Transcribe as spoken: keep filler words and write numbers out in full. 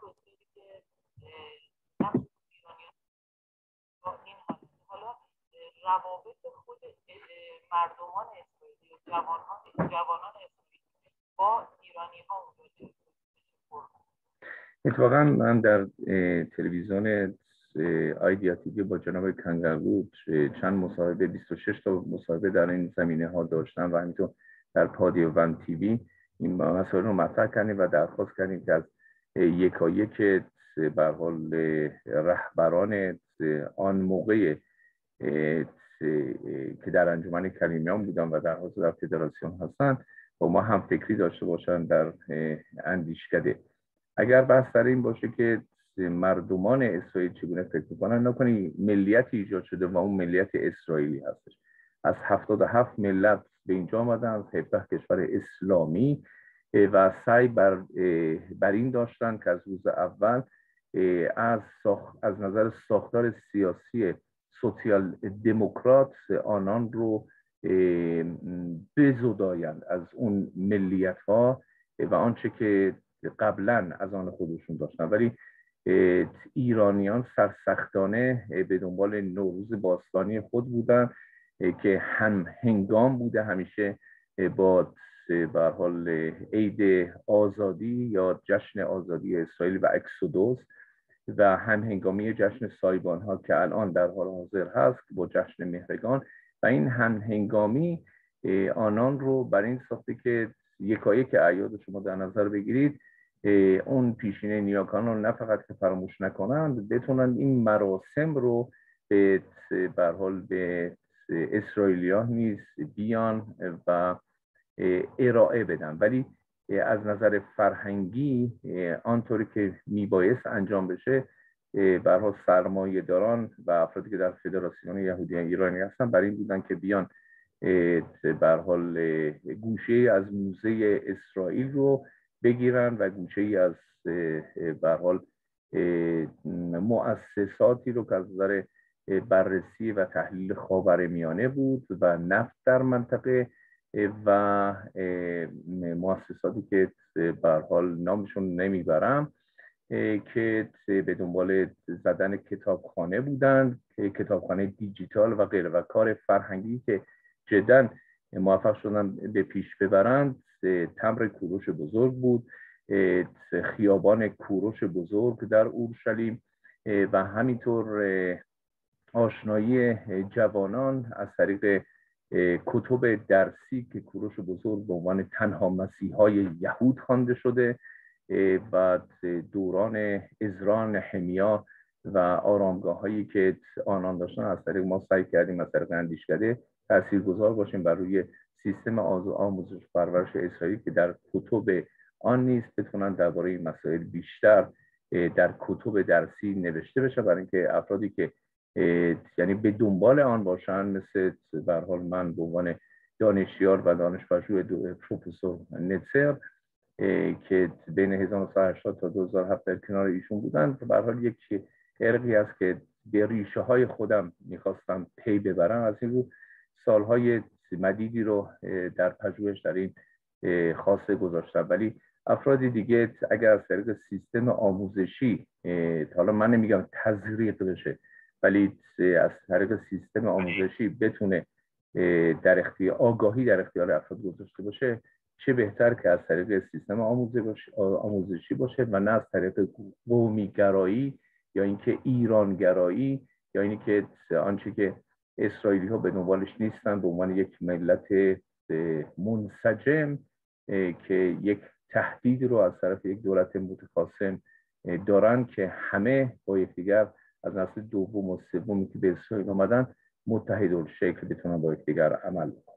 توصیفی که نقش ایرانی با این حالت. حالا روابط خود مردمان اسرائیلی و جوانان جوانان اسرائیلی با ایرانی ها اونجا اتفاقا من در تلویزیون آیدیا تیوی با جناب کنگرود چند مصاحبه بیست و شش تا مصاحبه در این زمینه ها داشتم و همینطور در پادیو ون تیوی این مسائل رو مطرح کردیم و درخواست کردیم که از یکایک به هر حال رهبران آن موقع که در انجمن کلیمیان بودن و در حاضر در فدراسیون هستن با ما هم فکری داشته باشن در اندیشکده. اگر بحث در این باشه که مردمان اسرائیل چگونه فکر میکنن، نکنی ملیتی ایجاد شده و اون ملیت اسرائیلی هستش. از هفتاد و هفت ملت به اینجا آمدن، از هفده کشور اسلامی و سعی بر, بر این داشتن که از روز اول از, ساخ... از نظر ساختار سیاسی سوسیال دموکرات آنان رو بزدایند از اون ملیت ها و آنچه که قبلا از آن خودشون داشتن. ولی ایرانیان سرسختانه به دنبال نوروز باستانی خود بودن که هم هنگام بوده همیشه با به هر حال عید آزادی یا جشن آزادی اسرائیل و اکسودوس و هم هنگامی جشن سایبان ها که الان در حال حاضر هست با جشن مهرگان، و این هم هنگامی آنان رو بر این ساخته که یکایک اعیاد شما در نظر بگیرید اون پیشینه نیاکان رو نه فقط که فراموش نکنند، بتونن این مراسم رو به به حال به اسرائیلیان نیز بیان و ارائه بدن. ولی از نظر فرهنگی آنطوری که میبایست انجام بشه به هر حال سرمایه داران و افرادی که در فدراسیون یهودیان ایرانی هستن برای این بودن که بیان به هر حال گوشه از موزه اسرائیل رو بگیرن و گوشه ای از به هر حال مؤسساتی رو که از نظر بررسی و تحلیل خاورمیانه بود و نفت در منطقه و مؤسساتی که به هر حال نامشون نمیبرم که به دنبال زدن کتابخانه بودند، کتابخانه دیجیتال و غیره و کار فرهنگی که جداً موفق شدن به پیش ببرند. تمر کوروش بزرگ بود، خیابان کوروش بزرگ در اورشلیم و همینطور آشنایی جوانان از طریق کتب درسی که کوروش بزرگ به عنوان تنها مسیحای یهود خوانده شده و دوران ازرا نهمیا و آرامگاه هایی که آنان داشتن از طریق ما سعی کردیم از طریق اندیشکده تاثیرگذار باشیم بر روی سیستم آموزش و پرورش اسرائیل که در کتب آن نیست بتونن درباره این مسائل بیشتر در کتب درسی نوشته بشه، برای اینکه افرادی که یعنی به دنبال آن باشن مثل به هر حال من به عنوان دانشیار و دانشپژوه پروفسور نتسر که بین هزار و نهصد و هشتاد تا دو هزار و هفت در کنار ایشون بودن، به هر حال یک ارقی است که به ریشه های خودم میخواستم پی ببرم. از این رو سالهای مدیدی رو در پژوهش در این خاصه گذاشتم. ولی افرادی دیگه اگر از طریق سیستم آموزشی، حالا من نمیگم تزریق بشه، ولی از طریق سیستم آموزشی بتونه در اختیار آگاهی در اختیار افراد گذاشته باشه، چه بهتر که از طریق سیستم آموزشی باشه و نه از طریق قومی گرایی یا اینکه ایران گرایی یا اینکه آنچه که اسرائیلی ها به دنبالش نیستن به عنوان یک ملت منسجم که یک تهدید رو از طرف یک دولت متخاصم دارن که همه با یکدیگر از نسل دوم و سومی که به اسرائیل آمدن متحدالشکل بتونن با یکدیگر عمل کنن.